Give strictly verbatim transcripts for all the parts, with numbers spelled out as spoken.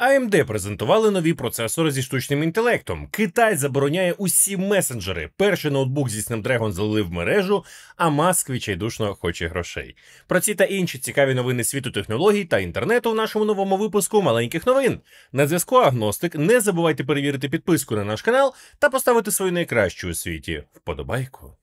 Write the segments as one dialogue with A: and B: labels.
A: ей ем ді презентували нові процесори зі штучним інтелектом. Китай забороняє усі месенджери. Перший ноутбук зі Snapdragon залили в мережу, а Маск відчайдушно хоче грошей. Про ці та інші цікаві новини світу технологій та інтернету в нашому новому випуску маленьких новин. На зв'язку Агностик. Не забувайте перевірити підписку на наш канал та поставити свою найкращу у світі вподобайку.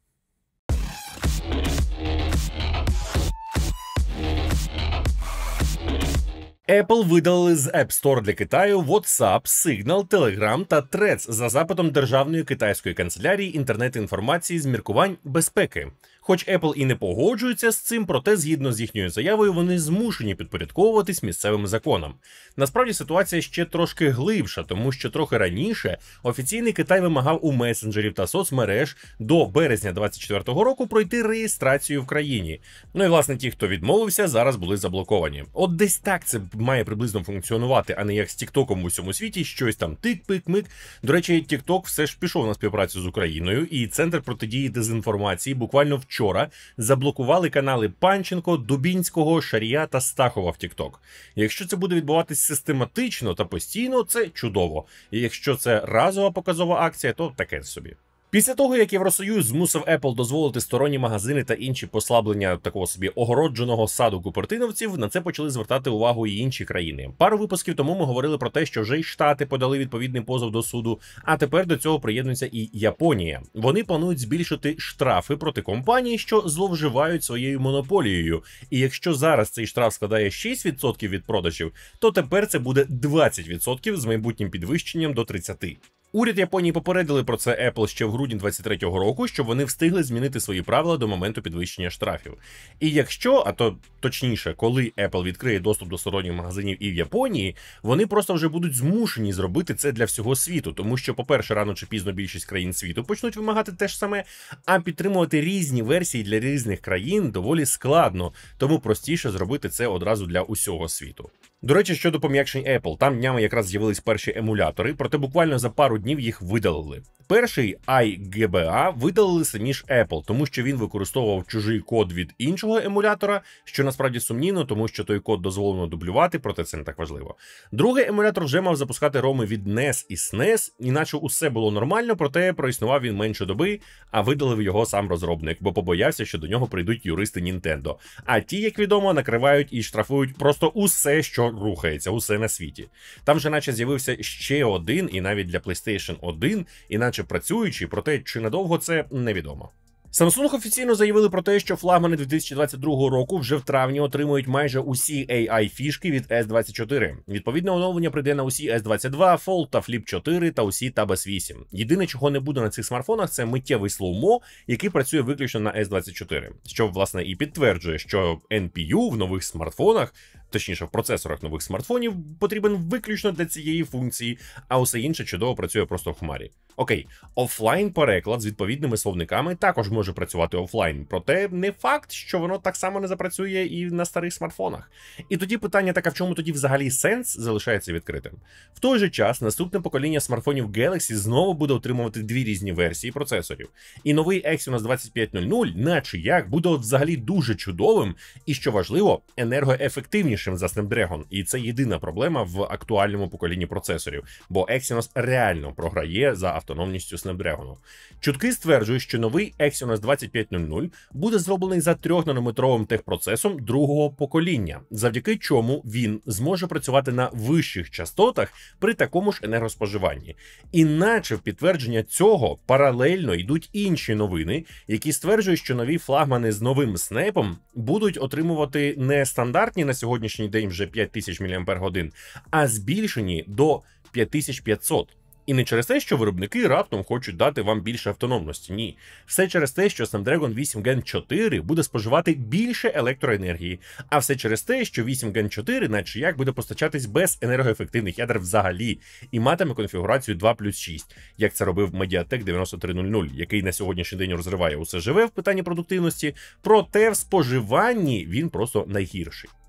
A: Apple видалили з App Store для Китаю WhatsApp, Signal, Telegram та Threads за запитом Державної китайської канцелярії інтернет-інформації з міркувань безпеки. Хоч Apple і не погоджується з цим, проте згідно з їхньою заявою вони змушені підпорядковуватись місцевим законам. Насправді ситуація ще трошки глибша, тому що трохи раніше офіційний Китай вимагав у месенджерів та соцмереж до березня двадцять четвертого року пройти реєстрацію в країні. Ну і власне ті, хто відмовився, зараз були заблоковані. От десь так це має приблизно функціонувати, а не як з Тіктоком в усьому світі, щось там тик-пик-мик. До речі, Тікток все ж пішов на співпрацю з Україною, і Центр протидії дезінформації буквально вчора заблокували канали Панченко, Дубінського, Шарія та Стахова в Тікток. Якщо це буде відбуватись систематично та постійно, це чудово. І якщо це разова показова акція, то таке собі. Після того, як Євросоюз змусив Apple дозволити сторонні магазини та інші послаблення такого собі огородженого саду купертиновців, на це почали звертати увагу і інші країни. Пару випусків тому ми говорили про те, що вже й Штати подали відповідний позов до суду, а тепер до цього приєднується і Японія. Вони планують збільшити штрафи проти компаній, що зловживають своєю монополією. І якщо зараз цей штраф складає шість відсотків від продажів, то тепер це буде двадцять відсотків з майбутнім підвищенням до тридцяти відсотків. Уряд Японії попередили про це Apple ще в грудні двадцять третього року, щоб вони встигли змінити свої правила до моменту підвищення штрафів. І якщо, а то точніше, коли Apple відкриє доступ до сторонніх магазинів і в Японії, вони просто вже будуть змушені зробити це для всього світу, тому що, по-перше, рано чи пізно більшість країн світу почнуть вимагати те ж саме, а підтримувати різні версії для різних країн доволі складно, тому простіше зробити це одразу для усього світу. До речі, щодо пом'якшень Apple, там днями якраз з'явились перші емулятори, проте буквально за пару днів їх видалили. Перший ай джі бі ей видалили самі ж Apple, тому що він використовував чужий код від іншого емулятора, що насправді сумнівно, тому що той код дозволено дублювати, проте це не так важливо. Другий емулятор вже мав запускати роми від ен і ес і ес ен і ес, іначе усе було нормально, проте проіснував він менше доби, а видалив його сам розробник, бо побоявся, що до нього прийдуть юристи Nintendo. А ті, як відомо, накривають і штрафують просто усе, що рухається, усе на світі. Там же наче з'явився ще один, і навіть для PlayStation один, іначе працюючий, проте чи надовго це невідомо. Samsung офіційно заявили про те, що флагмани дві тисячі двадцять другого року вже в травні отримують майже усі ей ай-фішки від ес двадцять чотири. Відповідне оновлення прийде на усі ес двадцять два, Fold та Flip чотири та усі Tab ес вісім. Єдине, чого не буде на цих смартфонах, це миттєвий слоумо, який працює виключно на ес двадцять чотири. Що, власне, і підтверджує, що ен пі ю в нових смартфонах, точніше в процесорах нових смартфонів, потрібен виключно для цієї функції, а усе інше чудово працює просто в хмарі. Окей, офлайн-переклад з відповідними словниками також може працювати офлайн, проте не факт, що воно так само не запрацює і на старих смартфонах. І тоді питання таке, в чому тоді взагалі сенс, залишається відкритим. В той же час наступне покоління смартфонів Galaxy знову буде отримувати дві різні версії процесорів. І новий Exynos двадцять п'ять нуль нуль, наче як, буде от взагалі дуже чудовим і, що важливо, енергоефективнішим за Snapdragon. І це єдина проблема в актуальному поколінні процесорів, бо Exynos реально програє за автономністю Snapdragon. Чутки стверджують, що новий Exynos двадцять п'ять нуль нуль буде зроблений за трьохнанометровим техпроцесом другого покоління, завдяки чому він зможе працювати на вищих частотах при такому ж енергоспоживанні. Іначе в підтвердження цього паралельно йдуть інші новини, які стверджують, що нові флагмани з новим снейпом будуть отримувати не стандартні на сьогоднішній день вже п'ять тисяч мАч, а збільшені до п'ять тисяч п'ятсот. І не через те, що виробники раптом хочуть дати вам більше автономності, ні. Все через те, що Snapdragon вісім ген чотири буде споживати більше електроенергії, а все через те, що вісім ген чотири, наче як, буде постачатись без енергоефективних ядер взагалі, і матиме конфігурацію два плюс шість, як це робив Mediatek дев'яносто три нуль нуль, який на сьогоднішній день розриває усе живе в питанні продуктивності, проте в споживанні він просто найгірший.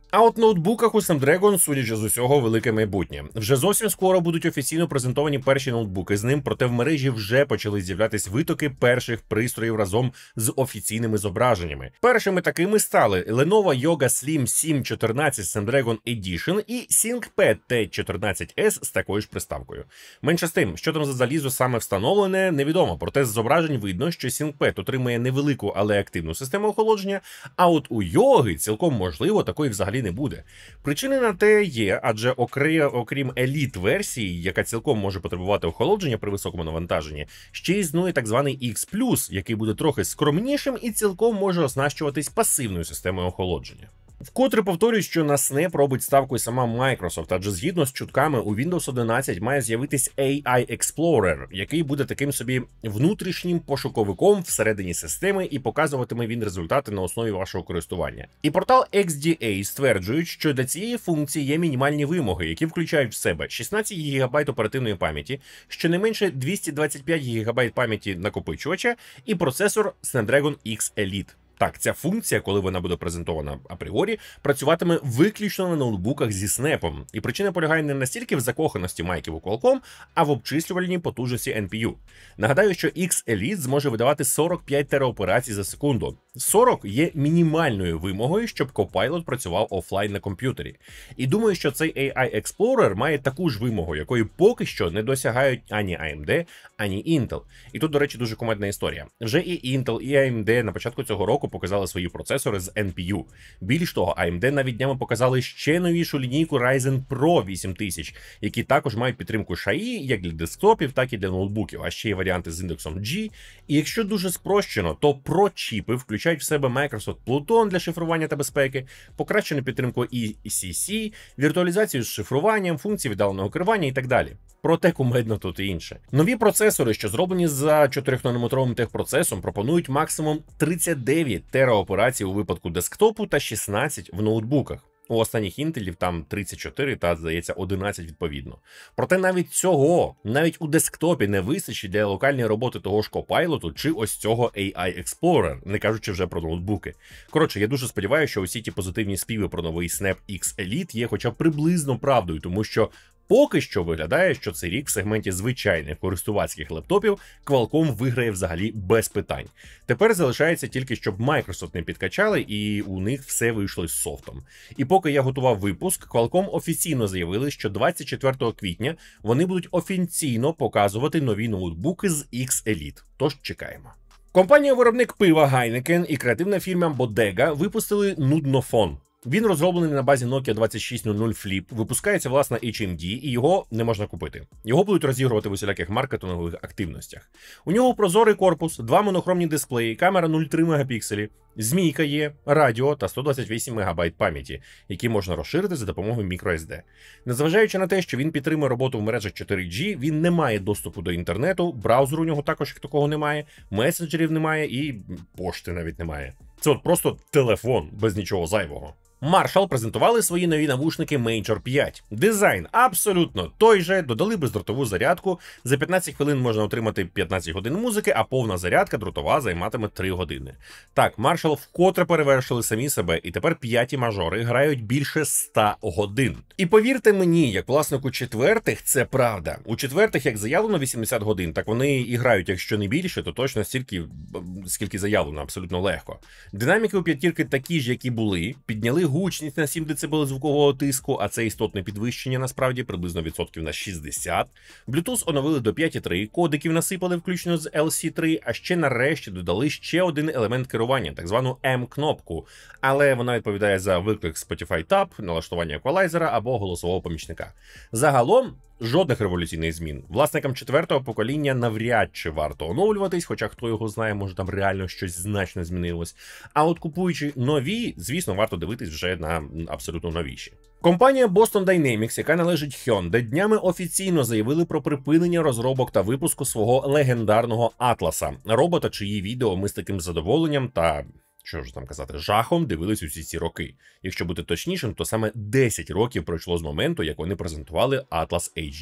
A: А от ноутбуках у Snapdragon, судячи з усього, велике майбутнє. Вже зовсім скоро будуть офіційно презентовані перші ноутбуки з ним, проте в мережі вже почали з'являтись витоки перших пристроїв разом з офіційними зображеннями. Першими такими стали Lenovo Yoga Slim сім чотирнадцять Snapdragon Edition і ThinkPad Т чотирнадцять ес з такою ж приставкою. Менше з тим, що там за залізо саме встановлене, невідомо, проте з зображень видно, що ThinkPad отримує невелику, але активну систему охолодження, а от у Йоги цілком можливо такої взагалі не буде. Причини на те є, адже окрім еліт-версії, яка цілком може потребувати охолодження при високому навантаженні, ще існує так званий X плюс, який буде трохи скромнішим і цілком може оснащуватись пасивною системою охолодження. Вкотре повторюю, що на Snap робить ставку і сама Microsoft, адже згідно з чутками у Windows одинадцять має з'явитись ей ай Explorer, який буде таким собі внутрішнім пошуковиком всередині системи і показуватиме він результати на основі вашого користування. І портал ікс ді ей стверджують, що для цієї функції є мінімальні вимоги, які включають в себе шістнадцять гігабайт оперативної пам'яті, щонайменше двісті двадцять п'ять гігабайт пам'яті накопичувача і процесор Snapdragon X Elite. Так, ця функція, коли вона буде презентована апріорі, працюватиме виключно на ноутбуках зі снепом. І причина полягає не настільки в закоханості майків у Qualcomm, а в обчислювальній потужності ен пі ю. Нагадаю, що X Elite зможе видавати сорок п'ять тераоперацій за секунду. сорок є мінімальною вимогою, щоб Copilot працював офлайн на комп'ютері. І думаю, що цей ей ай Explorer має таку ж вимогу, якої поки що не досягають ані ей ем ді, ані Intel. І тут, до речі, дуже кумедна історія. Вже і Intel, і ей ем ді на початку цього року показали свої процесори з ен пі ю. Більш того, ей ем ді навіть днями показали ще новішу лінійку Ryzen Pro вісім тисяч, які також мають підтримку ші ай і як для десктопів, так і для ноутбуків, а ще є варіанти з індексом G. І якщо дуже спрощено, то Pro-чіпи включають в себе Microsoft Pluton для шифрування та безпеки, покращену підтримку і сі сі, віртуалізацію з шифруванням, функції віддаленого керування і так далі. Проте кумедно тут і інше. Нові процесори, що зроблені за чотирьохнанометровим техпроцесом, пропонують максимум тридцять дев'ять тераоперацій у випадку десктопу та шістнадцять в ноутбуках. У останніх інтелів там тридцять чотири та, здається, одинадцять відповідно. Проте навіть цього, навіть у десктопі не вистачить для локальної роботи того ж Copilot чи ось цього ей ай Explorer, не кажучи вже про ноутбуки. Коротше, я дуже сподіваюся, що усі ті позитивні співи про новий Snap X Elite є хоча б приблизно правдою, тому що поки що виглядає, що цей рік в сегменті звичайних користувацьких лептопів Qualcomm виграє взагалі без питань. Тепер залишається тільки, щоб Microsoft не підкачали і у них все вийшло з софтом. І поки я готував випуск, Qualcomm офіційно заявили, що двадцять четвертого квітня вони будуть офіційно показувати нові ноутбуки з X Elite. Тож чекаємо. Компанія-виробник пива Heineken і креативна фірма Bodega випустили нуднофон. Він розроблений на базі Nokia двадцять шість нуль нуль Flip, випускається власне ейч ем ді, і його не можна купити. Його будуть розігрувати в усіляких маркетингових активностях. У нього прозорий корпус, два монохромні дисплеї, камера нуль цілих три мегапікселі, змійка є, радіо та сто двадцять вісім мегабайт пам'яті, які можна розширити за допомогою microSD. Незважаючи на те, що він підтримує роботу в мережах чотири джі, він не має доступу до інтернету, браузеру у нього також як такого немає, месенджерів немає і пошти навіть немає. Це от просто телефон, без нічого зайвого. Marshall презентували свої нові навушники Major п'ять. Дизайн абсолютно той же, додали бездротову зарядку. За п'ятнадцять хвилин можна отримати п'ятнадцять годин музики, а повна зарядка дротова займатиме три години. Так, Marshall вкотре перевершили самі себе, і тепер п'яті мажори грають більше ста годин. І повірте мені, як власнику четвертих, це правда. У четвертих, як заявлено, вісімдесят годин, так вони і грають, якщо не більше, то точно стільки, скільки заявлено, абсолютно легко. Динаміки у п'ятірки такі ж, які були, підняли гучність на сім децибел звукового тиску, а це істотне підвищення, насправді, приблизно відсотків на шістдесят. Bluetooth оновили до п'ять і три, кодиків насипали включно з ел сі три, а ще нарешті додали ще один елемент керування, так звану М-кнопку. Але вона відповідає за виклик Spotify Tab, налаштування еквалайзера або голосового помічника. Загалом, жодних революційних змін. Власникам четвертого покоління навряд чи варто оновлюватись, хоча хто його знає, може там реально щось значно змінилось. А от купуючи нові, звісно, варто дивитись вже на абсолютно новіші. Компанія Boston Dynamics, яка належить Hyundai, днями офіційно заявили про припинення розробок та випуску свого легендарного Атласа. Робота, чиї відео ми з таким задоволенням та... що ж там казати, жахом дивились усі ці роки. Якщо бути точнішим, то саме десять років пройшло з моменту, як вони презентували Atlas ейч ді.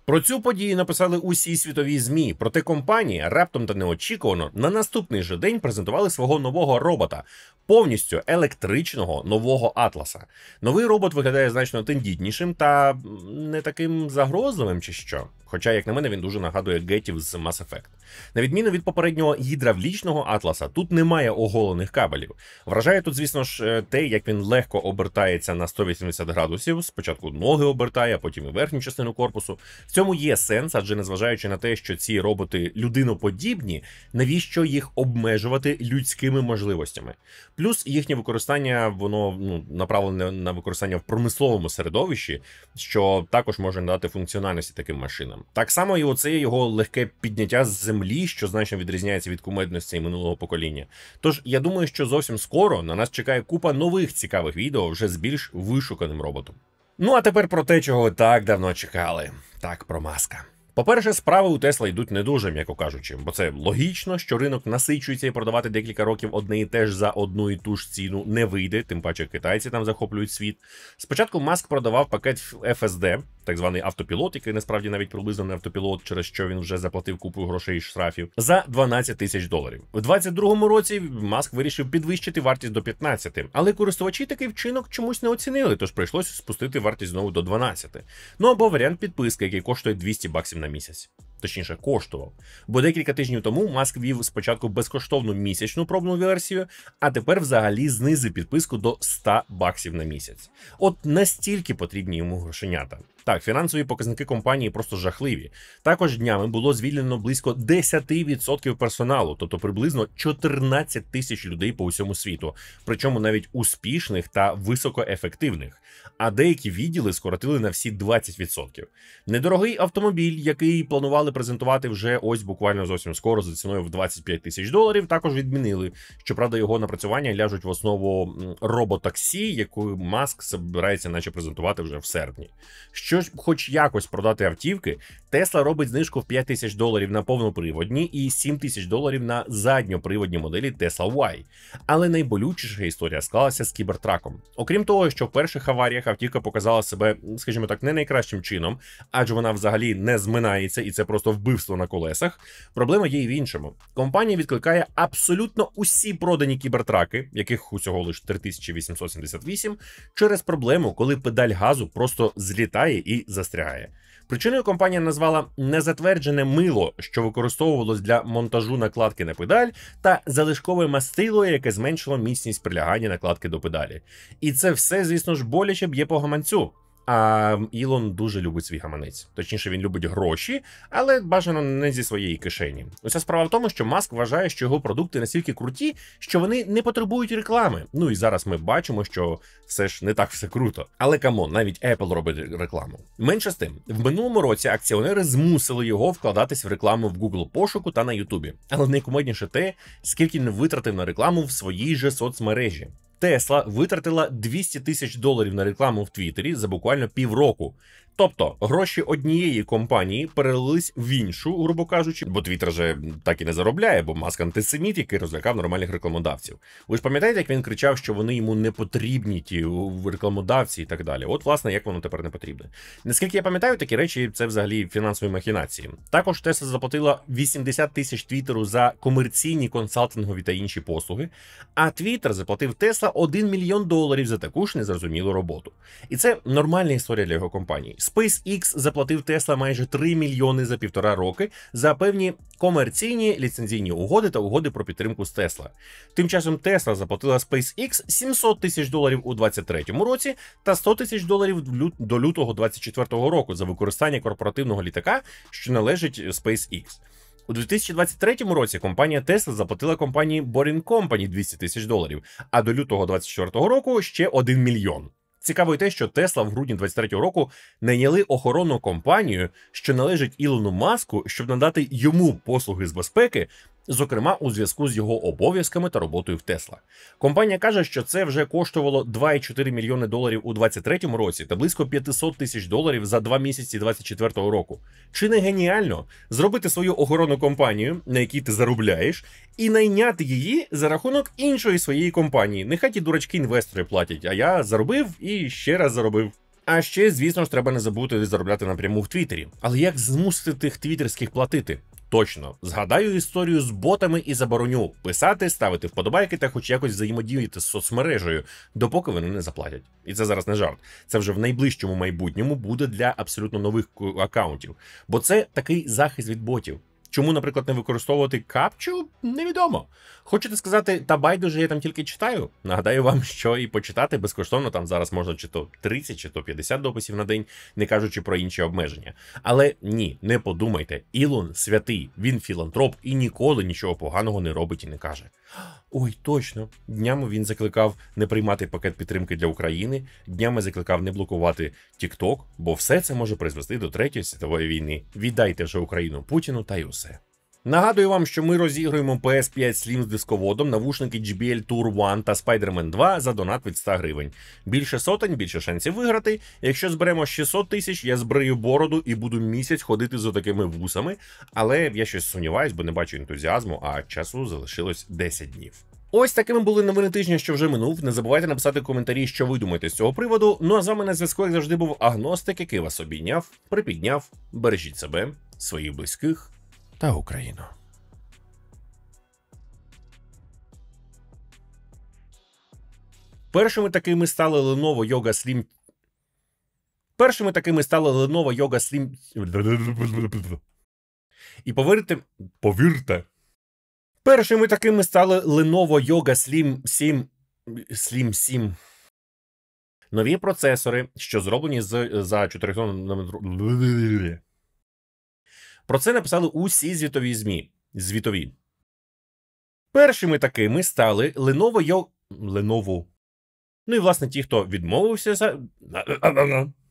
A: Про цю подію написали усі світові ЗМІ, проте компанія раптом та неочікувано на наступний же день презентували свого нового робота, повністю електричного нового Атласа. Новий робот виглядає значно тендітнішим та не таким загрозливим чи що. Хоча, як на мене, він дуже нагадує гетів з Mass Effect. На відміну від попереднього гідравлічного Атласа, тут немає оголених кабелів. Вражає тут, звісно ж, те, як він легко обертається на сто вісімдесят градусів. Спочатку ноги обертає, а потім і верхню частину корпусу. В цьому є сенс, адже незважаючи на те, що ці роботи людиноподібні, навіщо їх обмежувати людськими можливостями? Плюс їхнє використання, воно ну, направлене на використання в промисловому середовищі, що також може надати функціональності таким машинам. Так само і оце його легке підняття з землі, що значно відрізняється від кумедності минулого покоління. Тож, я думаю, що зовсім скоро на нас чекає купа нових цікавих відео вже з більш вишуканим роботом. Ну а тепер про те, чого ви так давно чекали. Так, про Маска. По-перше, справи у Тесла йдуть не дуже, м'яко кажучи, бо це логічно, що ринок насичується і продавати декілька років одне і те ж за одну і ту ж ціну не вийде, тим паче китайці там захоплюють світ. Спочатку Маск продавав пакет еф ес ді, так званий автопілот, який насправді навіть приблизно не автопілот, через що він вже заплатив купу грошей і штрафів, за дванадцять тисяч доларів. У двадцять другому році Маск вирішив підвищити вартість до п'ятнадцяти, але користувачі такий вчинок чомусь не оцінили, тож прийшлося спустити вартість знову до дванадцяти. Ну або варіант підписки, який коштує двісті баксів на місяць. Точніше, коштував. Бо декілька тижнів тому Маск ввів спочатку безкоштовну місячну пробну версію, а тепер взагалі знизив підписку до ста баксів на місяць. От настільки потрібні йому грошенята. Так, фінансові показники компанії просто жахливі. Також днями було звільнено близько десять відсотків персоналу, тобто приблизно чотирнадцять тисяч людей по усьому світу, причому навіть успішних та високоефективних. А деякі відділи скоротили на всі двадцять відсотків. Недорогий автомобіль, який планували презентувати вже ось буквально зовсім скоро за ціною в двадцять п'ять тисяч доларів, також відмінили. Щоправда, його напрацювання ляжуть в основу роботаксі, яку Маск збирається наче презентувати вже в серпні. Що ж, хоч якось продати автівки, Тесла робить знижку в п'ять тисяч доларів на повноприводні і сім тисяч доларів на задньоприводні моделі Tesla Y. Але найболючіша історія склалася з кібертраком. Окрім того, що в перших аваріях автівка показала себе, скажімо так, не найкращим чином, адже вона взагалі не зминається і це просто вбивство на колесах, проблема є і в іншому. Компанія відкликає абсолютно усі продані кібертраки, яких усього лише три тисячі вісімсот сімдесят вісім, через проблему, коли педаль газу просто злітає і застрягає. Причиною компанія назвала незатверджене мило, що використовувалось для монтажу накладки на педаль, та залишкове мастило, яке зменшило міцність прилягання накладки до педалі. І це все, звісно ж, боляче б'є по гаманцю. А Ілон дуже любить свій гаманець. Точніше, він любить гроші, але бажано не зі своєї кишені. Уся справа в тому, що Маск вважає, що його продукти настільки круті, що вони не потребують реклами. Ну і зараз ми бачимо, що все ж не так все круто. Але камон, навіть Apple робить рекламу. Менше з тим, в минулому році акціонери змусили його вкладатись в рекламу в Google пошуку та на Ютубі. Але найкумедніше те, скільки він витратив на рекламу в своїй же соцмережі. Тесла витратила двісті тисяч доларів на рекламу в Твіттері за буквально півроку. Тобто, гроші однієї компанії перелились в іншу, грубо кажучи, бо Твіттер же так і не заробляє, бо Маск антисеміт, який розлякав нормальних рекламодавців. Ви ж пам'ятаєте, як він кричав, що вони йому не потрібні, ті рекламодавці і так далі? От, власне, як воно тепер не потрібне. Наскільки я пам'ятаю, такі речі – це взагалі фінансові махінації. Також Тесла заплатила вісімдесят тисяч Твіттеру за комерційні консалтингові та інші послуги, а Твіттер заплатив Тесла один мільйон доларів за таку ж незрозумілу роботу. І це нормальна історія для його компанії. SpaceX заплатив Тесла майже три мільйони за півтора роки за певні комерційні ліцензійні угоди та угоди про підтримку з Тесла. Тим часом Тесла заплатила SpaceX сімсот тисяч доларів у двадцять третьому році та сто тисяч доларів до лютого двадцять четвертого року за використання корпоративного літака, що належить SpaceX. У дві тисячі двадцять третьому році компанія Tesla заплатила компанії Boring Company двісті тисяч доларів, а до лютого двадцять четвертого року ще один мільйон. Цікаво й те, що Тесла в грудні двадцять третього року найняли охоронну компанію, що належить Ілону Маску, щоб надати йому послуги з безпеки, зокрема у зв'язку з його обов'язками та роботою в Тесла. Компанія каже, що це вже коштувало два цілих чотири мільйони доларів у двадцять третьому році та близько п'ятсот тисяч доларів за два місяці двадцять четвертого року. Чи не геніально зробити свою охоронну компанію, на якій ти заробляєш, і найняти її за рахунок іншої своєї компанії? Нехай ті дурачки інвестори платять, а я заробив і ще раз заробив. А ще, звісно ж, треба не забути заробляти напряму в Твіттері. Але як змусити тих твіттерських платити? Точно, згадаю історію з ботами і забороню писати, ставити вподобайки та хоч якось взаємодіяти з соцмережею, допоки вони не заплатять. І це зараз не жарт. Це вже в найближчому майбутньому буде для абсолютно нових акаунтів. Бо це такий захист від ботів. Чому, наприклад, не використовувати капчу? Невідомо. Хочете сказати, та байдуже, я там тільки читаю? Нагадаю вам, що і почитати безкоштовно там зараз можна чи то тридцять, чи то п'ятдесят дописів на день, не кажучи про інші обмеження. Але ні, не подумайте, Ілон святий, він філантроп і ніколи нічого поганого не робить і не каже. Ой, точно, днями він закликав не приймати пакет підтримки для України, днями закликав не блокувати TikTok, бо все це може призвести до Третьої світової війни. Віддайте вже Україну Путіну та й усе. Нагадую вам, що ми розігруємо пі ес п'ять Slim з дисководом, навушники джей бі ел Tour One та Spider-Man два за донат від ста гривень. Більше сотень, більше шансів виграти. Якщо зберемо шістсот тисяч, я збрию бороду і буду місяць ходити з отакими вусами. Але я щось сумніваюсь, бо не бачу ентузіазму, а часу залишилось десять днів. Ось такими були новини тижня, що вже минув. Не забувайте написати коментарі, що ви думаєте з цього приводу. Ну а з вами на зв'язку, як завжди, був Агностик, який вас обійняв, припідняв. Бережіть себе, своїх близьких та Україну. Першими такими стали Lenovo Yoga Slim... Першими такими стали Lenovo Yoga Slim... І повірте... Повірте. Першими такими стали Lenovo Yoga Slim сім... Slim сім. Нові процесори, що зроблені з... за чотири... Про це написали усі звітові ЗМІ. Звітові. Першими такими стали Lenovo Yoga... Lenovo. Ну і, власне, ті, хто відмовився за...